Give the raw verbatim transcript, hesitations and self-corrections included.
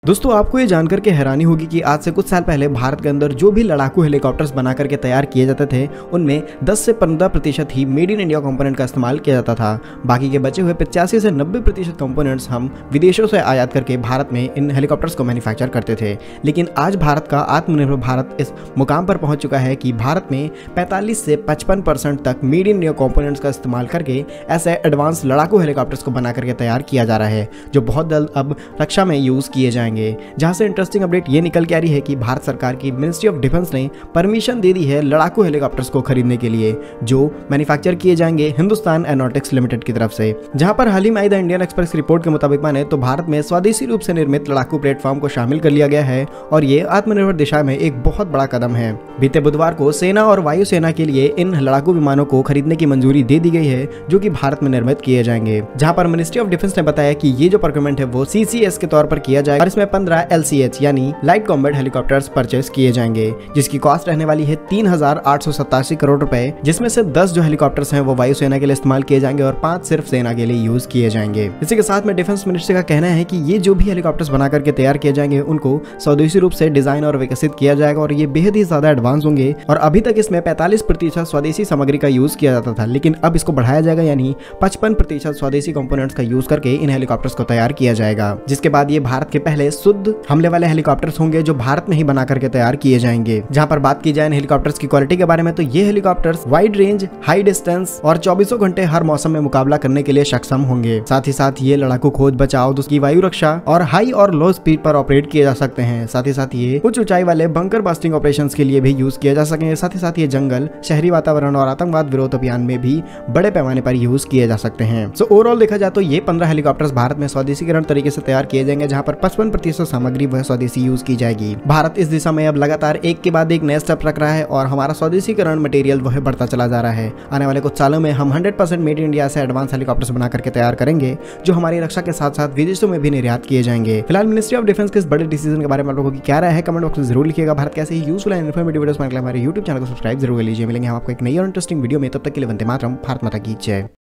दोस्तों आपको ये जानकर के हैरानी होगी कि आज से कुछ साल पहले भारत के अंदर जो भी लड़ाकू हेलीकॉप्टर्स बना करके तैयार किए जाते थे उनमें दस से पंद्रह प्रतिशत ही मेड इन इंडिया कंपोनेंट का इस्तेमाल किया जाता था। बाकी के बचे हुए पचासी से नब्बे प्रतिशत कंपोनेंट्स हम विदेशों से आयात करके भारत में इन हेलीकॉप्टर्स को मैन्युफैक्चर करते थे। लेकिन आज भारत का आत्मनिर्भर भारत इस मुकाम पर पहुंच चुका है कि भारत में पैंतालीस से पचपन परसेंट तक मेड इन इंडिया कंपोनेंट्स का इस्तेमाल करके ऐसे एडवांस लड़ाकू हेलीकॉप्टर्स को बना करके तैयार किया जा रहा है, जो बहुत जल्द अब रक्षा में यूज किए जाएंगे। जहां से इंटरेस्टिंग अपडेट ये निकल के आ रही है कि भारत सरकार की मिनिस्ट्री ऑफ डिफेंस ने परमिशन दे दी है लड़ाकू हेलीकॉप्टर्स को खरीदने के लिए, जो मैन्युफैक्चर किए जाएंगे हिंदुस्तान एरोनॉटिक्स लिमिटेड की तरफ से। जहां पर हाल ही में द इंडियन एक्सप्रेस रिपोर्ट के मुताबिक माने तो भारत में स्वदेशी रूप से निर्मित लड़ाकू प्लेटफॉर्म को शामिल कर लिया गया है और ये आत्मनिर्भर दिशा में एक बहुत बड़ा कदम है। बीते बुधवार को सेना और वायुसेना के लिए इन लड़ाकू विमानों को खरीदने की मंजूरी दे दी गई है, जो कि भारत में निर्मित किए जाएंगे। जहां पर मिनिस्ट्री ऑफ डिफेंस ने बताया कि ये जो प्रोक्योरमेंट है वो सीसीएस के तौर पर किया जाएगा और इसमें पंद्रह एलसीएच यानी लाइट कॉम्बैट हेलीकॉप्टर्स परचेस किए जाएंगे, जिसकी कॉस्ट रहने वाली है तीन हजार आठ सौ सतासी करोड़ रुपए, जिसमें से दस जो हेलीकॉप्टर्स हैं वो वायुसेना के लिए इस्तेमाल किए जाएंगे और पांच सिर्फ सेना के लिए यूज किए जाएंगे। इसी के साथ में डिफेंस मिनिस्ट्री का कहना है कि ये जो भी हेलीकॉप्टर्स बना करके तैयार किए जाएंगे उनको स्वदेशी रूप से डिजाइन और विकसित किया जाएगा और ये बेहद ही ज्यादा एडवांस होंगे। और अभी तक इसमें पैंतालीस प्रतिशत स्वदेशी सामग्री का यूज किया जाता था, लेकिन अब इसको बढ़ाया जाएगा यानी पचपन प्रतिशत स्वदेशी कंपोनेंट्स का यूज करके इन हेलीकॉप्टर्स को तैयार किया जाएगा, जिसके बाद ये भारत के पहले शुद्ध हमले वाले हेलीकॉप्टर्स होंगे जो भारत में ही बना करके तैयार किए जाएंगे। जहां पर बात की जाए इन हेलीकॉप्टर्स की क्वालिटी के बारे में तो ये helicopters wide range, high distance और चौबीसों घंटे हर मौसम में मुकाबला करने के लिए सक्षम होंगे। साथ ही साथ ये लड़ाकू खोज बचाव, उसकी वायु रक्षा और हाई और लो स्पीड पर ऑपरेट किए जा सकते हैं। साथ ही साथ ये उच्च ऊंचाई वाले बंकर बस्टिंग ऑपरेशंस के लिए भी यूज किए जा सकेंगे। साथ ही साथ ये जंगल, शहरी वातावरण और आतंकवाद विरोध अभियान में भी बड़े पैमाने पर यूज किए जा सकते हैं। सो ओवरऑल देखा जाए तो ये पंद्रह हेलीकॉप्टर्स भारत में स्वदेशीकरण तरीके से तैयार किए जाएंगे, जहां पर पचपन प्रतिशत सामग्री वह स्वदेशी यूज की जाएगी। भारत इस दिशा में अब लगातार एक के बाद एक नया स्टेप रख रहा है और हमारा स्वदेशीकरण मटेरियल वह बढ़ता चला जा रहा है। आने वाले कुछ सालों में हम hundred percent made in India से एडवांस हेलीकॉप्टर्स बना करके तैयार करेंगे, जो हमारी रक्षा के साथ साथ विदेशों में भी निर्यात किए जाएंगे। फिलहाल मिनिस्ट्री ऑफ डिफेंस के इस बड़े डिसीजन के बारे में आप लोगों की क्या राय है कमेंट बॉक्स में जरूर लिखिएगा। भारत कैसे ही यूजफुल एंड इन्फॉर्मेटिव वीडियोस पाने के लिए हमारे यूट्यूब चैनल को सब्सक्राइब जरूर कर लीजिए। मिलेंगे हम आपको एक नई और इंटरेस्टिंग वीडियो में, तब तक के लिए वंदे मातरम, भारत माता की जय।